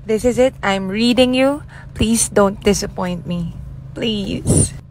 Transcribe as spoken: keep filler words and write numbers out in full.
This is it. I'm reading you. Please don't disappoint me. Please.